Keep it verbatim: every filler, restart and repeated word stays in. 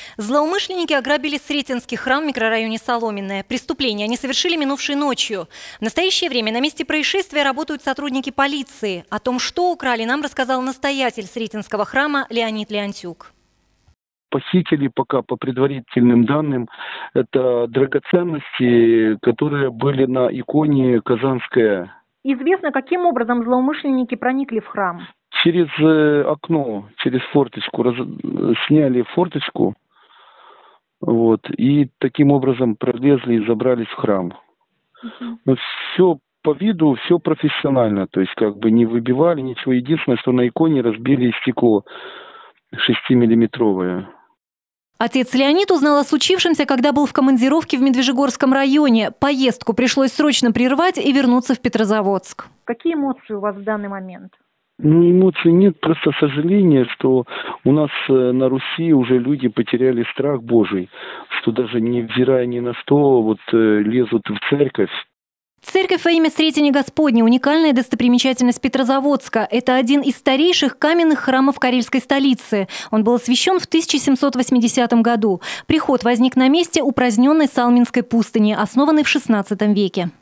Злоумышленники ограбили Сретенский храм в микрорайоне Соломенное. Преступление они совершили минувшей ночью. В настоящее время на месте происшествия работают сотрудники полиции. О том, что украли, нам рассказал настоятель Сретенского храма Леонид Леонтюк. Похитили пока по предварительным данным, это драгоценности, которые были на иконе Казанская. Известно, каким образом злоумышленники проникли в храм? Через окно, через форточку, раз... сняли форточку, вот, и таким образом пролезли и забрались в храм. Uh-huh. Но все по виду, все профессионально, то есть как бы не выбивали ничего. Единственное, что на иконе разбили стекло шестимиллиметровое. Отец Леонид узнал о случившемся, когда был в командировке в Медвежьегорском районе. Поездку пришлось срочно прервать и вернуться в Петрозаводск. Какие эмоции у вас в данный момент? Ну, эмоций нет, просто сожаление, что у нас на Руси уже люди потеряли страх Божий, что даже невзирая ни на что, вот лезут в церковь. Церковь во имя Сретения Господня – уникальная достопримечательность Петрозаводска. Это один из старейших каменных храмов карельской столицы. Он был освящен в тысяча семьсот восьмидесятом году. Приход возник на месте упраздненной Салминской пустыни, основанной в шестнадцатом веке.